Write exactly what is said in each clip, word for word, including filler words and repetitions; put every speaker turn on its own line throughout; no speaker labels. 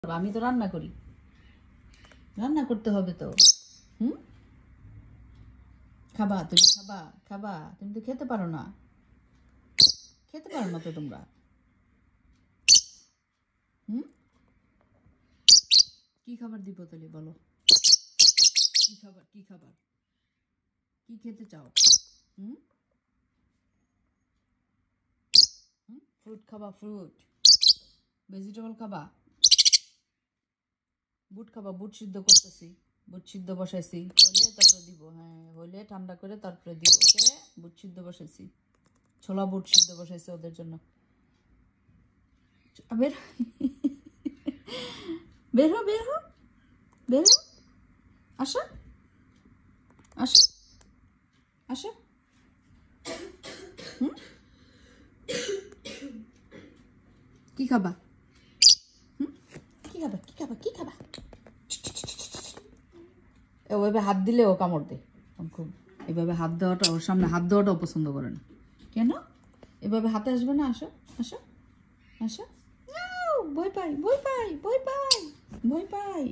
আমি তো রান্না করি, রান্না করতে হবে তো। হুম, খাবা তুমি, খাবা খাবা তুমি তো খেতে পারো না, খেতে পারো না তো তোমরা। হুম, কি খাবার দিব তাহলে বলো? কি খাবার, কি খাবার, কি খেতে চাও? হুম, ফ্রুট খাবা, ফ্রুট, ভেজিটেবল খাবা, বুট খাবা, বুট সিদ্ধ করতেছি, বুট সিদ্ধ বসাইছি, হইলে তারপরে দিব। হ্যাঁ, হইলে ঠান্ডা করে তারপরে দিব। ওকে, বুট সিদ্ধ বসাইছি, ছোলা বুট সিদ্ধ বসাইছি ওদের জন্য। বের বের হো, বের হো, বের হো, আসো আসো আসো। হুম, কি খাবা? হুম, কি খাবা, কি খাবা, কি খাবা? ওইভাবে হাত দিলে ও কামড় দেয় খুব। এভাবে হাত দেওয়াটা, ওর সামনে হাত দেওয়াটাও পছন্দ করে না। কেন এভাবে হাতে আসবে না? আসো আসো আসো। ভয় পাই, ভয় পাই, ভয় পাই, ভয় পাই।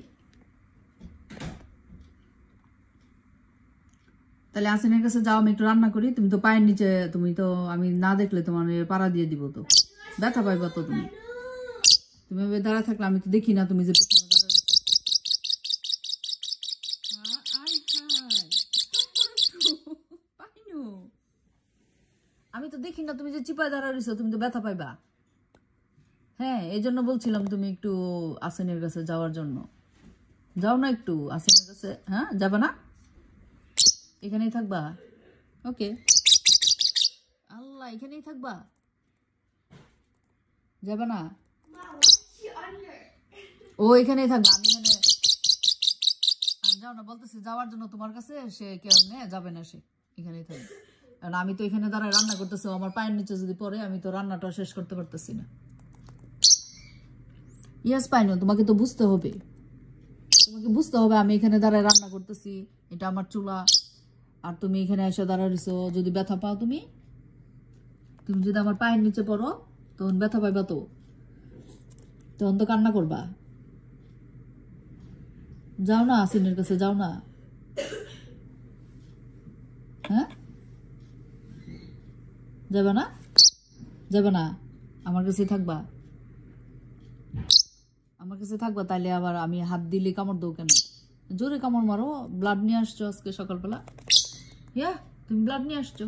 তাহলে আসিনের কাছে যাও, আমি একটু রান্না করি। তুমি তো পায়ের নিচে, তুমি তো আমি না দেখলে তোমার পাড়া দিয়ে দিব, তো ব্যথা পাইবা তো তুমি। তুমি এভাবে দাঁড়া থাকলে আমি তো দেখি না তুমি যে পেছনে দাঁড়া। আমি তো দেখি না তুমি যে চিপায় দাঁড়া রইছো, তুমি তো ব্যথা পাইবা। হ্যাঁ, এই জন্য বলছিলাম তুমি একটু আসিনের কাছে যাওয়ার জন্য। যাও না একটু আসিনের কাছে। হ্যাঁ, যাবে না? এখানেই থাকবা? ওকে, আল্লাহ, এখানেই থাকবা, যাবে না? ও এখানেই থাকবা, আমি এখানে। যাও না বলতেছি যাওয়ার জন্য তোমার কাছে, সে কেমনে যাবে না, সে এখানেই থাকবে। কারণ আমি তো এখানে দাঁড়ায় রান্না করতেছি, আমার পায়ের নিচে যদি পড়ে আমি তো রান্নাটা শেষ করতে পারতেছি না। ইয়েস পাইনো, তোমাকে তো বুঝতে হবে, তোমাকে বুঝতে হবে আমি এখানে দাঁড়ায় রান্না করতেছি, এটা আমার চুলা, আর তুমি এখানে এসে দাঁড়ায় রইছো। যদি ব্যথা পাও তুমি, তুমি যদি আমার পায়ের নিচে পড়ো তখন ব্যথা পাইবা, তো তখন তো কান্না করবা। যাও না আসিনের কাছে, যাও না। হ্যাঁ, যাবে না? যাবে না? আমার কাছেই থাকবা, আমার কাছে থাকবা। তাইলে আবার আমি হাত দিলে কামড় দেবো কেন? জোরে কামড় মারো। ব্লাড নিয়ে আসছো আজকে সকালবেলা? ইয়া, তুমি ব্লাড নিয়ে আসছো?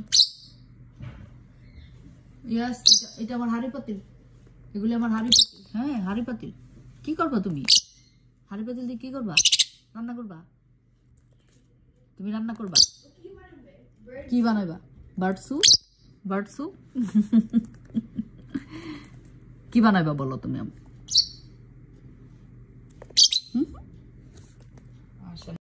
ইয়াস, এটা আমার হাড়ি পাতিল, এগুলি আমার হাড়ি পাতিল। হ্যাঁ, হাড়ি পাতিল। কি করবা তুমি? হাড়ি পাতিল দিয়ে কি করবা? রান্না করবা? তুমি রান্না করবা? কি বানাইবা? Bird soup? Bird soup? কি বানাইবা বলো তুমি?